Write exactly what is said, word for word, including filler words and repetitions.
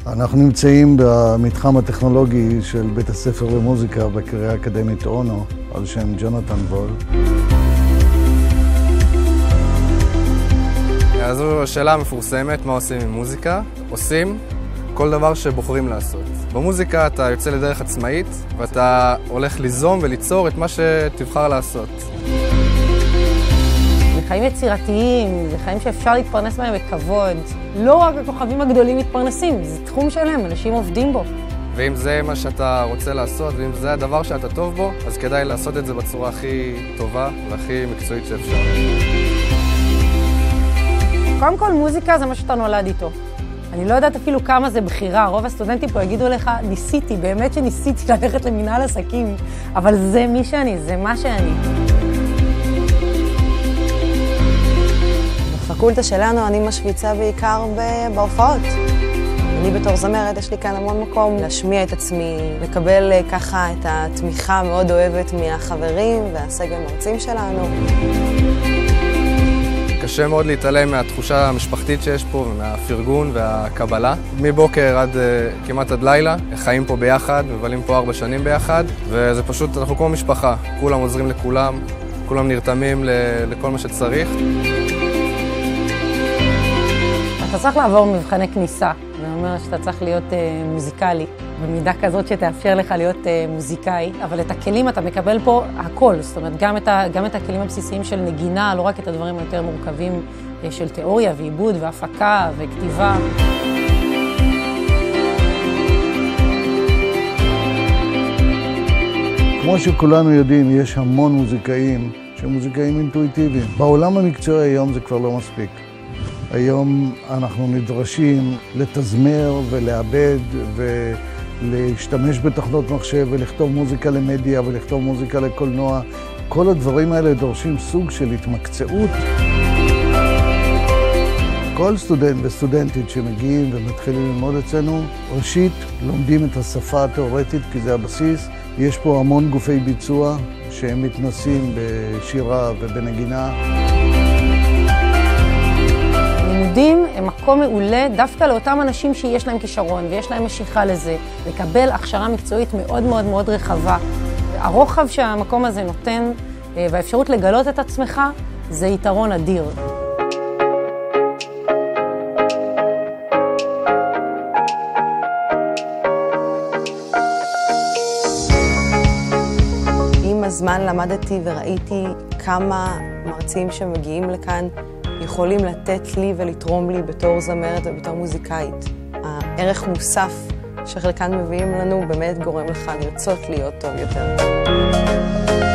אנחנו נמצאים במתחם הטכנולוגי של בית הספר למוזיקה בקריה האקדמית אונו, על שם ג'ונתן וול. אז זו השאלה המפורסמת, מה עושים עם מוזיקה? עושים כל דבר שבוחרים לעשות. במוזיקה אתה יוצא לדרך עצמאית, ואתה הולך ליזום וליצור את מה שתבחר לעשות. זה חיים יצירתיים, זה חיים שאפשר להתפרנס מהם בכבוד. לא רק הכוכבים הגדולים מתפרנסים, זה תחום שלהם, אנשים עובדים בו. ואם זה מה שאתה רוצה לעשות, ואם זה הדבר שאתה טוב בו, אז כדאי לעשות את זה בצורה הכי טובה והכי מקצועית שאפשר. קודם כל, מוזיקה זה מה שאתה נולד איתו. אני לא יודעת אפילו כמה זה בחירה. רוב הסטודנטים פה יגידו לך, ניסיתי, באמת שניסיתי ללכת למנהל עסקים, אבל זה מי שאני, זה מה שאני. בפקולטה שלנו אני משוויצה בעיקר בהופעות. אני בתור זמרת, יש לי כאן המון מקום להשמיע את עצמי, לקבל ככה את התמיכה המאוד אוהבת מהחברים והסגל המרצים שלנו. קשה מאוד להתעלם מהתחושה המשפחתית שיש פה, מהפרגון והקבלה. מבוקר עד כמעט עד לילה, חיים פה ביחד, מבלים פה ארבע שנים ביחד, וזה פשוט, אנחנו כמו משפחה, כולם עוזרים לכולם, כולם נרתמים לכל מה שצריך. אתה צריך לעבור מבחני כניסה, זה אומר שאתה צריך להיות uh, מוזיקלי, במידה כזאת שתאפשר לך להיות uh, מוזיקאי, אבל את הכלים אתה מקבל פה הכל, זאת אומרת, גם את, ה, גם את הכלים הבסיסיים של נגינה, לא רק את הדברים היותר מורכבים uh, של תיאוריה ועיבוד והפקה וכתיבה. כמו שכולנו יודעים, יש המון מוזיקאים שהם מוזיקאים אינטואיטיביים. בעולם המקצועי היום זה כבר לא מספיק. היום אנחנו נדרשים לתזמר ולעבד ולהשתמש בתוכנות מחשב ולכתוב מוזיקה למדיה ולכתוב מוזיקה לקולנוע. כל הדברים האלה דורשים סוג של התמקצעות. כל סטודנט וסטודנטית שמגיעים ומתחילים ללמוד אצלנו, ראשית לומדים את השפה התיאורטית כי זה הבסיס. יש פה המון גופי ביצוע שהם מתנסים בשירה ובנגינה. לימודים הם מקום מעולה דווקא לאותם אנשים שיש להם כישרון ויש להם משיכה לזה, לקבל הכשרה מקצועית מאוד מאוד מאוד רחבה. הרוחב שהמקום הזה נותן והאפשרות לגלות את עצמך זה יתרון אדיר. עם הזמן למדתי וראיתי כמה מרצים שמגיעים לכאן יכולים לתת לי ולתרום לי בתור זמרת ובתור מוזיקאית. הערך מוסף שחלקן מביאים לנו באמת גורם לך לרצות להיות טוב יותר.